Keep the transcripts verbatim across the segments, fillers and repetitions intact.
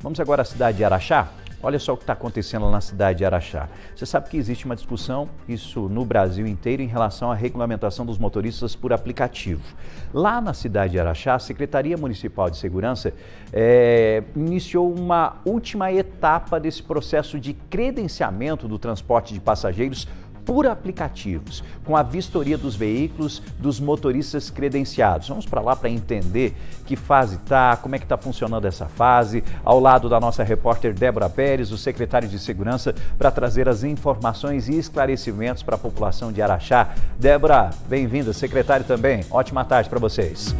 Vamos agora à cidade de Araxá? Olha só o que está acontecendo lá na cidade de Araxá. Você sabe que existe uma discussão, isso no Brasil inteiro, em relação à regulamentação dos motoristas por aplicativo. Lá na cidade de Araxá, a Secretaria Municipal de Segurança é, iniciou uma última etapa desse processo de credenciamento do transporte de passageiros por aplicativos, com a vistoria dos veículos dos motoristas credenciados. Vamos para lá para entender que fase está, como é que está funcionando essa fase, ao lado da nossa repórter Débora Pérez, o secretário de Segurança, para trazer as informações e esclarecimentos para a população de Araxá. Débora, bem-vinda, secretário também. Ótima tarde para vocês.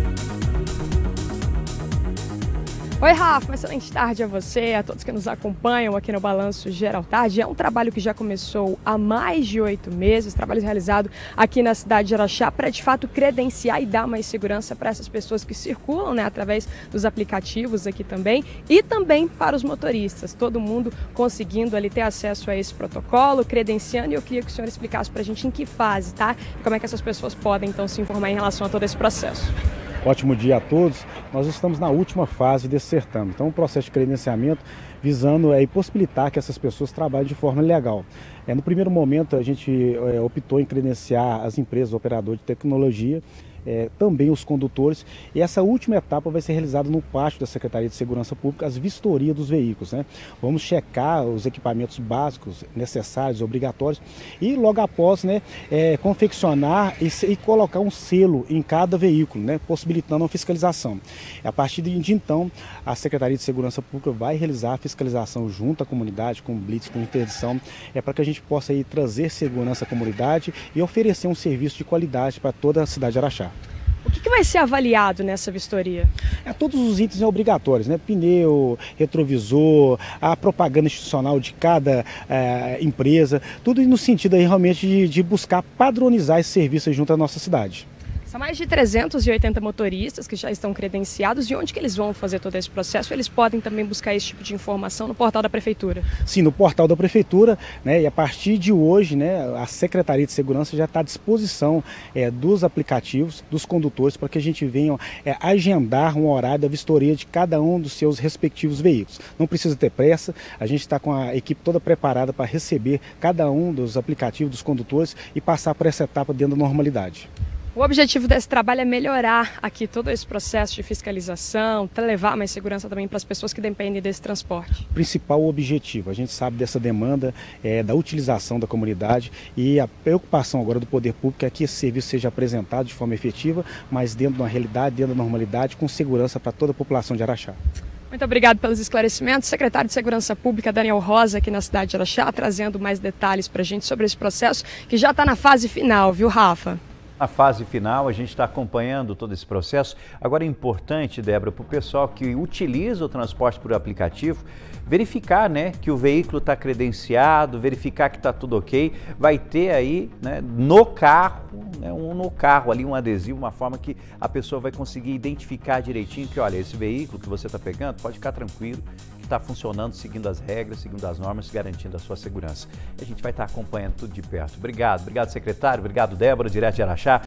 Oi, Rafa, uma excelente tarde a você, a todos que nos acompanham aqui no Balanço Geral Tarde. É um trabalho que já começou há mais de oito meses, trabalho realizado aqui na cidade de Araxá para, de fato, credenciar e dar mais segurança para essas pessoas que circulam, né, através dos aplicativos aqui também, e também para os motoristas, todo mundo conseguindo ali ter acesso a esse protocolo, credenciando, e eu queria que o senhor explicasse para a gente em que fase, tá? E como é que essas pessoas podem, então, se informar em relação a todo esse processo. Ótimo dia a todos. Nós estamos na última fase desse certame. Então, o processo de credenciamento visando é, possibilitar que essas pessoas trabalhem de forma legal. É, no primeiro momento, a gente é, optou em credenciar as empresas, operadores de tecnologia, É, também os condutores, e essa última etapa vai ser realizada no pátio da Secretaria de Segurança Pública, as vistorias dos veículos, né? Vamos checar os equipamentos básicos necessários, obrigatórios, e logo após, né, é, confeccionar e, e colocar um selo em cada veículo, né, possibilitando a fiscalização. A partir de, de então, a Secretaria de Segurança Pública vai realizar a fiscalização junto à comunidade, com blitz, com interdição, é, para que a gente possa aí, trazer segurança à comunidade e oferecer um serviço de qualidade para toda a cidade de Araxá. O que, que vai ser avaliado nessa vistoria? É, todos os itens obrigatórios, né? Pneu, retrovisor, a propaganda institucional de cada é, empresa, tudo no sentido aí realmente de, de buscar padronizar esse serviço junto à nossa cidade. São mais de trezentos e oitenta motoristas que já estão credenciados. E onde que eles vão fazer todo esse processo? Eles podem também buscar esse tipo de informação no portal da Prefeitura? Sim, no portal da Prefeitura, né, e a partir de hoje, né, a Secretaria de Segurança já está à disposição é, dos aplicativos, dos condutores, para que a gente venha é, agendar um horário da vistoria de cada um dos seus respectivos veículos. Não precisa ter pressa, a gente está com a equipe toda preparada para receber cada um dos aplicativos, dos condutores, e passar por essa etapa dentro da normalidade. O objetivo desse trabalho é melhorar aqui todo esse processo de fiscalização, levar mais segurança também para as pessoas que dependem desse transporte. Principal objetivo, a gente sabe dessa demanda é, da utilização da comunidade, e a preocupação agora do poder público é que esse serviço seja apresentado de forma efetiva, mas dentro de uma realidade, dentro da normalidade, com segurança para toda a população de Araxá. Muito obrigado pelos esclarecimentos. Secretário de Segurança Pública, Daniel Rosa, aqui na cidade de Araxá, trazendo mais detalhes para a gente sobre esse processo, que já está na fase final, viu, Rafa? Na fase final, a gente está acompanhando todo esse processo. Agora é importante, Débora, para o pessoal que utiliza o transporte por aplicativo, verificar, né, que o veículo está credenciado, verificar que está tudo ok. Vai ter aí, né, no carro, né, um, no carro ali um adesivo, uma forma que a pessoa vai conseguir identificar direitinho que, olha, esse veículo que você está pegando, pode ficar tranquilo, que está funcionando, seguindo as regras, seguindo as normas, garantindo a sua segurança. E a gente vai estar acompanhando tudo de perto. Obrigado, obrigado, secretário, obrigado, Débora, direto de Araxá.